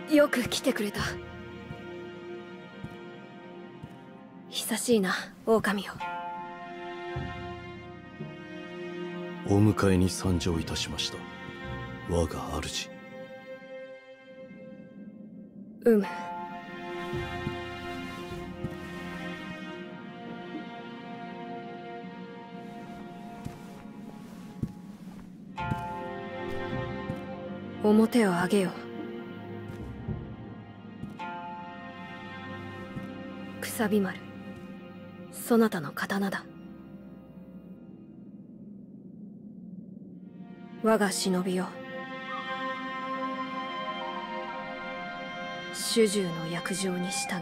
よく来てくれた。久しいな、狼よ。 お迎えに参上いたしました、我が主。 表を上げよ。くさび丸、そなたの刀だ。我が忍びよ、主従の約定に従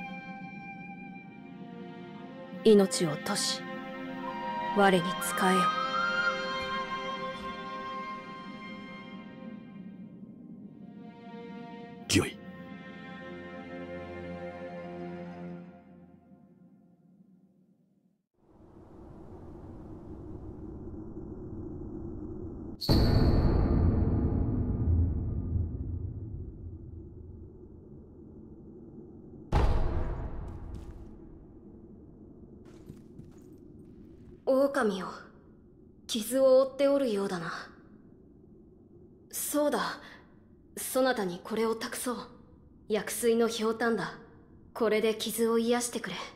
い、命を賭し我に仕えよ。 御意。 狼よ、傷を負っておるようだな。そうだ、そなたにこれを託そう。薬水のひょうたんだ。これで傷を癒してくれ。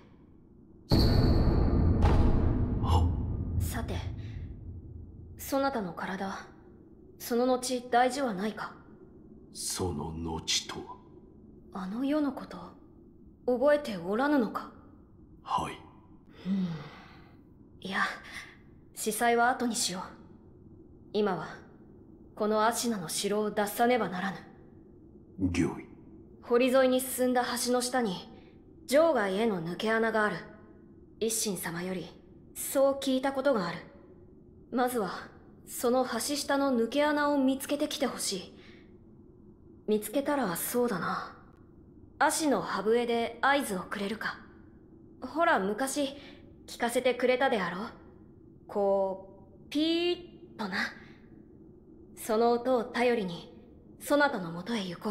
さて、そなたの体、その後大事はないか？ その後とは？ あの世のこと、覚えておらぬのか？ はい。 いや、司祭は後にしよう。今はこのアシナの城を脱さねばならぬ。 御意。 堀沿いに進んだ橋の下に城外への抜け穴がある。一心様よりそう聞いたことがある。まずはその橋下の抜け穴を見つけてきてほしい。見つけたらそうだな、足の歯笛で合図をくれるか。ほら昔聞かせてくれたであろう。こうピーッとな。その音を頼りにそなたのもとへ行こう。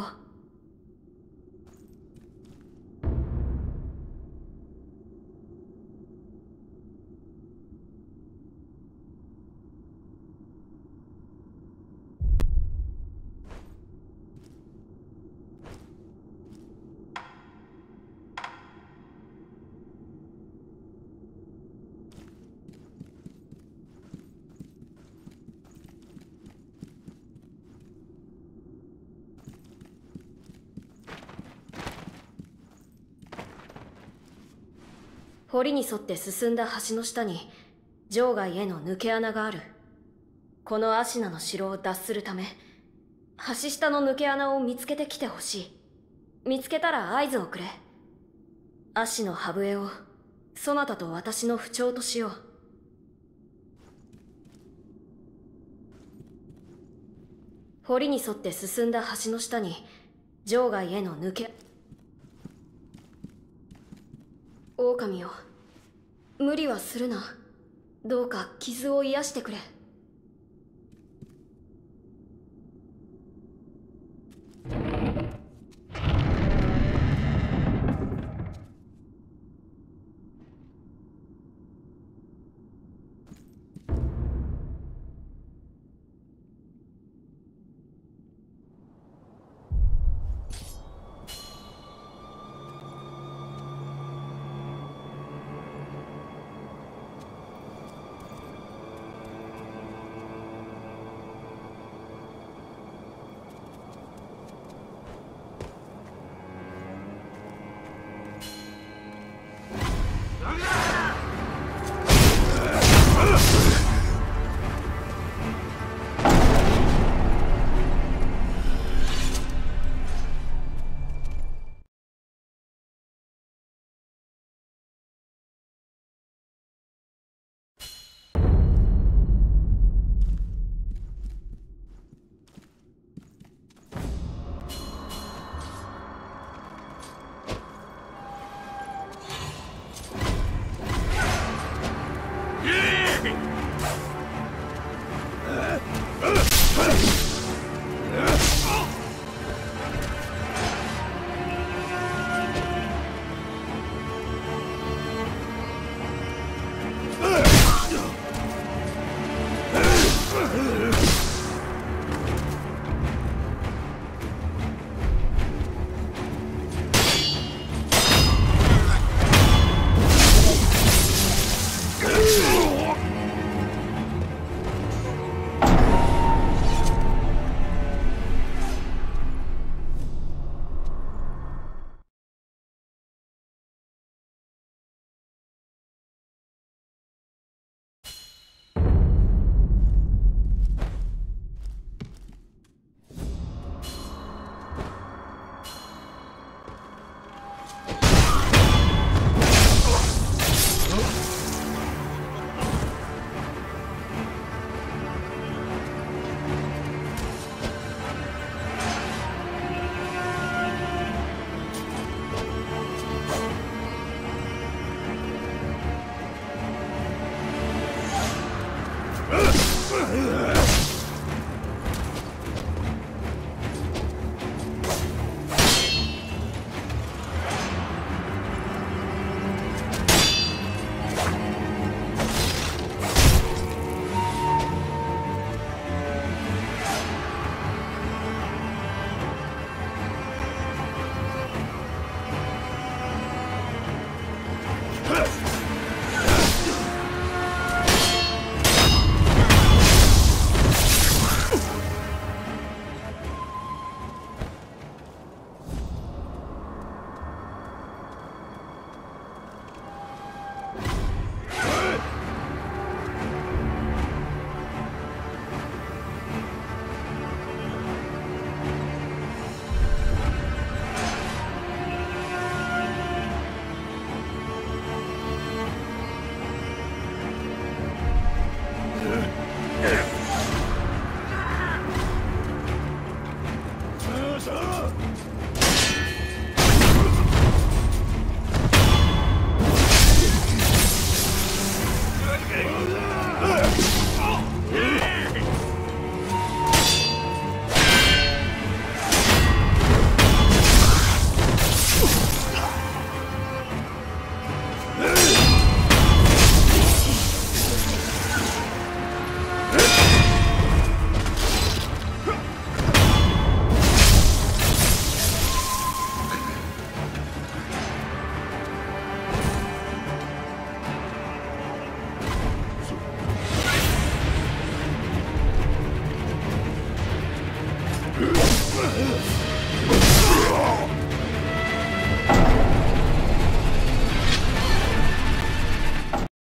堀に沿って進んだ橋の下に城外への抜け穴がある。このアシナの城を脱するため、橋下の抜け穴を見つけてきてほしい。見つけたら合図をくれ。足の歯笛をそなたと私の符丁としよう。堀に沿って進んだ橋の下に城外への抜け。狼よ、無理はするな。どうか傷を癒してくれ。